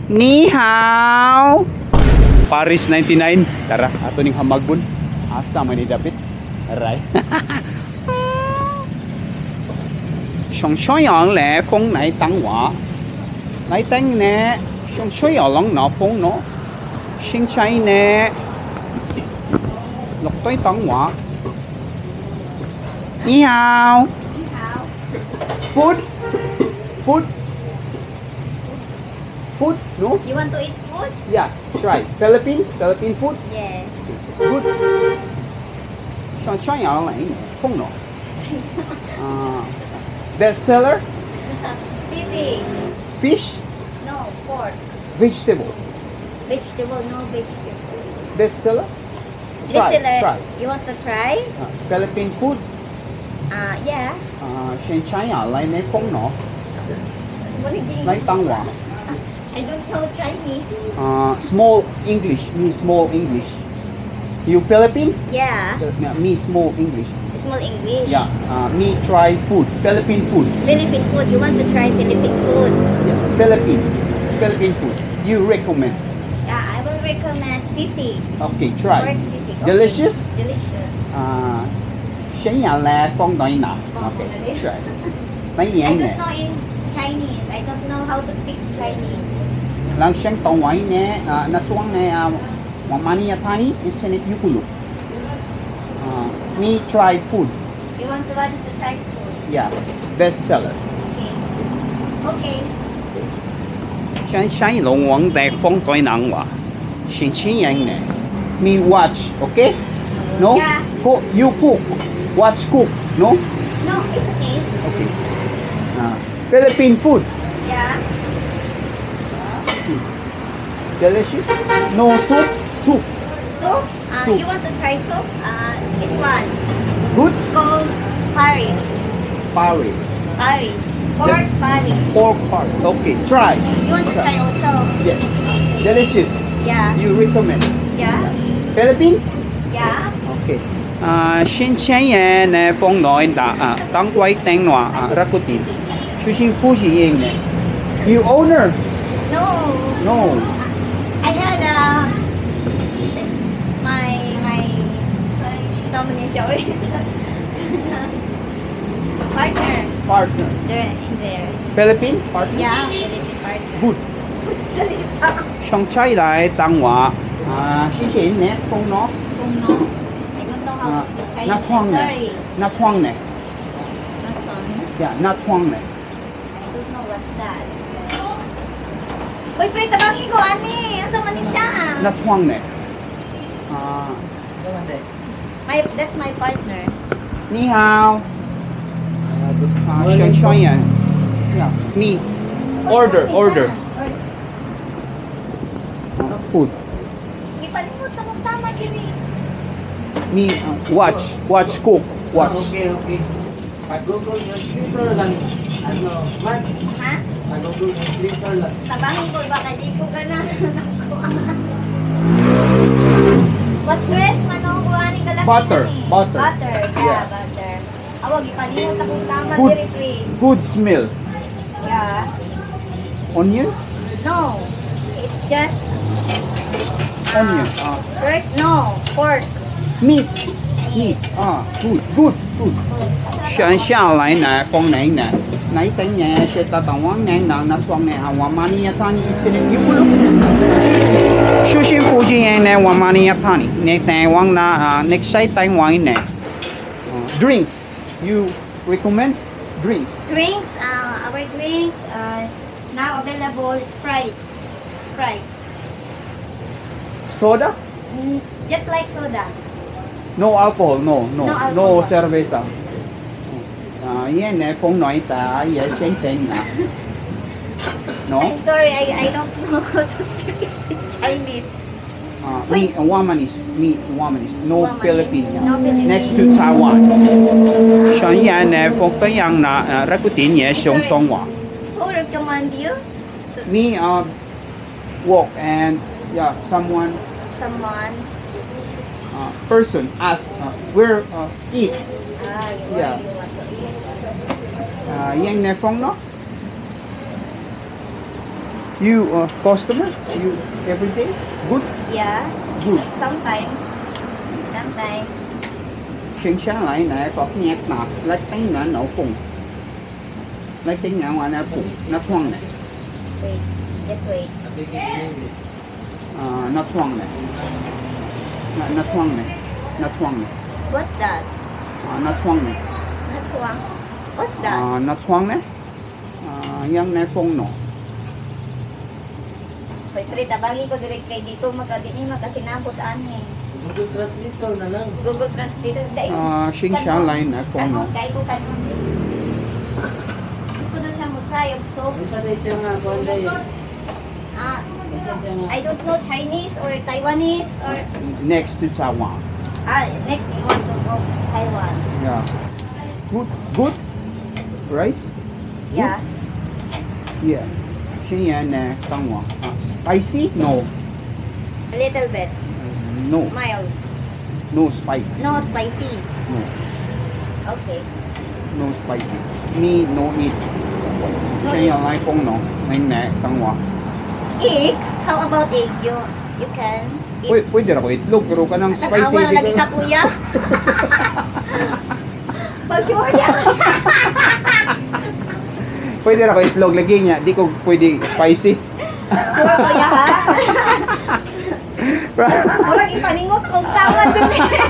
Ni hao. Paris 99. Tara, ato ning hamagbon. Asa man ni dapit. Aray. 上吹洋咧風嚟等我，嚟等呢上吹洋冷拿風咯，星期呢落堆等我。你好。 你好。 Food. Food. Food. No. You want to eat food? Yeah. Try. Philippine food. Yes. Good. 上吹洋嚟風咯。Bestseller. Sisig. Fish. No, pork. Vegetable. Vegetable, no vegetable. Bestseller. Bestseller. You want to try? Philippine food. Yeah. 先請人嚟你風咯， What is it? 嚟等我。 I don't know Chinese. Small English. Me small English. You Philippine? Yeah. Me small English. Small English. Yeah. Me try food. Philippine food. Philippine food. You want to try Philippine food? Yeah. Philippine food. You recommend? Yeah, I will recommend sisig. Okay, try. Pork sisig. Okay. Delicious? Delicious. 先人咧放對拿。Okay, try. 乜 I 嘢 don't 呢？ know in Chinese. I don't know how to speak Chinese. lang siyang taway ne natuang ne mamani atani insenit yukulu. Me try food. You want to try food? Yeah, bestseller. Okay. Okay. 想龙王的风对人话，先请人呢。Me watch, okay? No? Yeah. Cook, you cook. Watch cook, no? No, it's okay. Okay. Philippine food. Yeah. Delicious. No soup. Soup. Soup? Soup. You want to try soup? This one. Good. It's called Paris. Paris. Paris. Pork Paris. Pork part. Okay, try. You want to try also? Yes. Delicious. Yeah. You recommend. Yeah. Philippine? Yeah. Okay. 先请人呢放內當歸丁話rakutin. 出身富士型呢。You owner? No. No. I had my sorry. Partner. Partner. There in there. Philippine? Partner? Yeah, Philippine partner. Good. 上車嚟當話先請呢放攞 Don't know. I don't know how to speak Chinese. 那窗呢 Sorry. 那窗呢 Not fun. Yeah, 那窗呢 I don't know what's that. Uy, pre, tabangin ko, ani. Asa man ni siya? 那窗呢 That's my partner. 你好上車人 Yeah, me order food Ipalimot sa mong tama, Jimmy. me watch cook watch Okay. Pag-google yung slipper lang. Ano, Mark? Ha? Pag-google yung slipper lang. Tabangin ko, baka di ko ka na. Was dress, manong kuhanin ka lang. Butter. Butter, yeah, Yeah. butter. Awag, ipalimot akong tama, Good. diri, pre. good smell Yeah. onion No. It's just onion pork. meat good 上下來呢放你呢你等嘢食得當我硬硬那雙呢我媽你一攤一次呢要不咯出身附近呢我媽你一攤你等我那next side time wine呢drinks you recommend drinks Drinks, our drinks now available Sprite. soda Just like soda. no alcohol no alcohol. cerveza yan ne phong nói ta ye chen chen na no I'm sorry, I don't know how to speak Chinese. me woman is no Woman is- Philippine no Philippine. next to Taiwan 上yan ne phong cái yang na ra ku tin ye xiong tong wa Who recommend you? me walk and yeah someone person ask where eat Yeah. You want to eat. yang ne phong no You customer? You every day? Good? Yeah, Good. sometimes. Sometimes. Sinh sáng lại nè, có cái nhạc nọ, lấy tính nè, nổ cùng. Lấy tính nè, ngoài nè, cùng, nó thoang nè. Wait, just wait. Nó thoang nè. Nó thoang nè. Nó thoang nè. What's that? Nó thoang nè. That's one. What's that? Nó thoang nè. Yang nè, cùng nọ. Hoy, pre, tabagi ko direct kay dito, makasinabot ani. Google Translator na lang. Google Translator. Sinh sáng lại nè, cùng nọ. Kaya ko kanon. Gusto na siya mo try of soap. Isa na siya nga, Kuanday. Ah, Isa siya nga. I don't know Chinese or Taiwanese or Next to Taiwan. next you want to go Taiwan. Yeah. Good. Good. Rice? Yeah. Yeah. Sinh nhạc nè, Taiwan. Spicy? No. A little bit. No. Mild. No spicy. No spicy. No. Okay. No spicy. Me no eat. No Sinh nhạc lại cùng nọ. Nành nè, Taiwan. Egg? How about egg? You can eat. Pwede na ko itlog, pero ka ng spicy. Tanawa na di lagi ko- ka kuya. Pag-sure niya. Pwede na ko itlog, lagi niya. Di ko pwede spicy. Sure kuya ha? Murag ipaningot kong tangan din.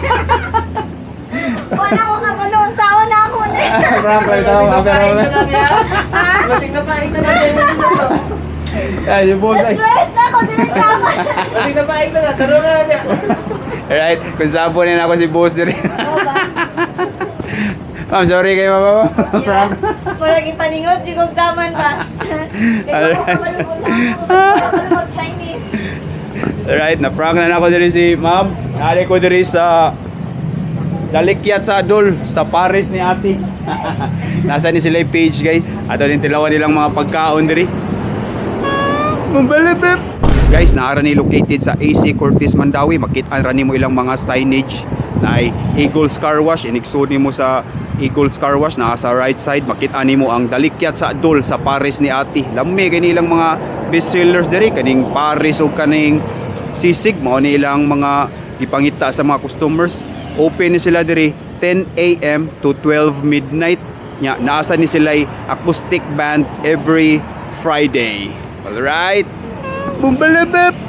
Wala ko kagunoon sa una ako na. Prank lang daw. Papain ka na niya. Ha? Mating na pain ka na niya. Ay, yung boss ay. Stress na ako din tangan. Mating na pain ka na. Taro na niya. Alright, kung sabo na ako si boss din. Oo ba? Ma'am, sorry kayo mama. Prank. Murag ipaningot, di kong taman ba? Di ko kamalunod sa Chinese. Alright, na-prank na ako diri si ma'am. Nari ko diri sa Dalikyat sa Adol sa Paris ni ate. Nasa ni sila yung page guys. Ato din tilawan nilang mga pagkaon diri. Mumbalibib! Guys, naara ni located sa AC Cortez Mandawi. Makita ra nimo ilang mga signage na ay Eagles Car Wash. Inigsud nimo sa Eagles Car Wash na sa right side. Makita nimo ang Dalikyat sa Adol sa Paris ni ate. Lami kanilang mga best sellers diri, kaning Paris o kaning sisig, mao ni ilang mga ipangita sa mga customers. Open ni sila diri 10 AM to 12 midnight. Nya naasa ni sila acoustic band every Friday. All right. Bumbalabab.